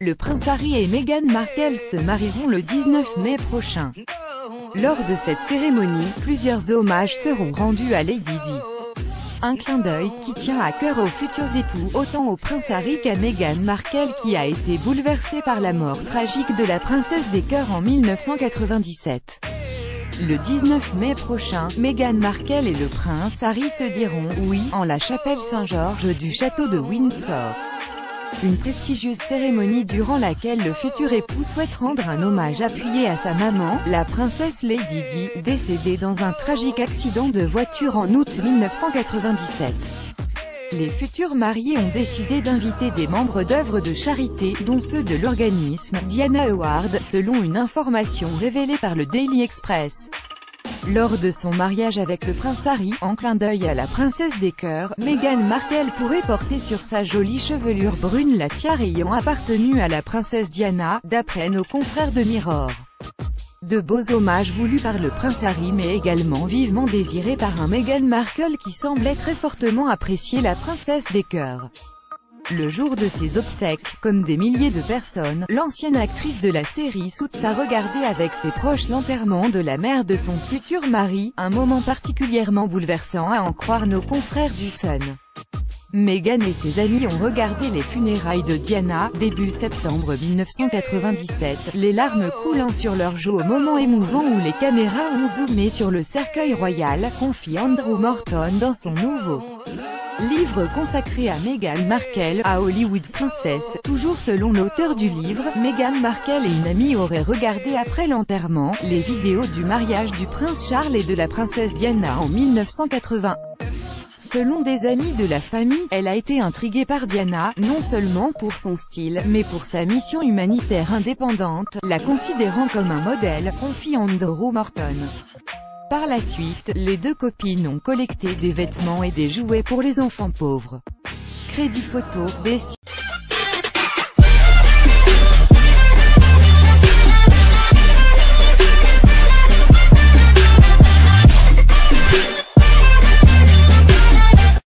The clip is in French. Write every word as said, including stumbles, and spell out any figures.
Le prince Harry et Meghan Markle se marieront le dix-neuf mai prochain. Lors de cette cérémonie, plusieurs hommages seront rendus à Lady Di. Un clin d'œil qui tient à cœur aux futurs époux, autant au prince Harry qu'à Meghan Markle qui a été bouleversée par la mort tragique de la princesse des cœurs en mille neuf cent quatre-vingt-dix-sept. Le dix-neuf mai prochain, Meghan Markle et le prince Harry se diront « oui » en la chapelle Saint-Georges du château de Windsor. Une prestigieuse cérémonie durant laquelle le futur époux souhaite rendre un hommage appuyé à sa maman, la princesse Lady Di, décédée dans un tragique accident de voiture en août mille neuf cent quatre-vingt-dix-sept. Les futurs mariés ont décidé d'inviter des membres d'œuvres de charité, dont ceux de l'organisme Diana Award, selon une information révélée par le Daily Express. Lors de son mariage avec le prince Harry, en clin d'œil à la princesse des cœurs, Meghan Markle pourrait porter sur sa jolie chevelure brune la tiare ayant appartenu à la princesse Diana, d'après nos confrères de Mirror. De beaux hommages voulus par le prince Harry mais également vivement désirés par un Meghan Markle qui semblait très fortement apprécier la princesse des cœurs. Le jour de ses obsèques, comme des milliers de personnes, l'ancienne actrice de la série Suits a regardé avec ses proches l'enterrement de la mère de son futur mari, un moment particulièrement bouleversant à en croire nos confrères du Sun. Meghan et ses amis ont regardé les funérailles de Diana, début septembre mille neuf cent quatre-vingt-dix-sept, les larmes coulant sur leurs joues au moment émouvant où les caméras ont zoomé sur le cercueil royal, confie Andrew Morton dans son nouveau livre consacré à Meghan Markle, à Hollywood Princess. Toujours selon l'auteur du livre, Meghan Markle et une amie auraient regardé après l'enterrement, les vidéos du mariage du prince Charles et de la princesse Diana en mille neuf cent quatre-vingts. Selon des amis de la famille, elle a été intriguée par Diana, non seulement pour son style, mais pour sa mission humanitaire indépendante, la considérant comme un modèle, confie Andrew Morton. Par la suite, les deux copines ont collecté des vêtements et des jouets pour les enfants pauvres. Crédit photo, Besti.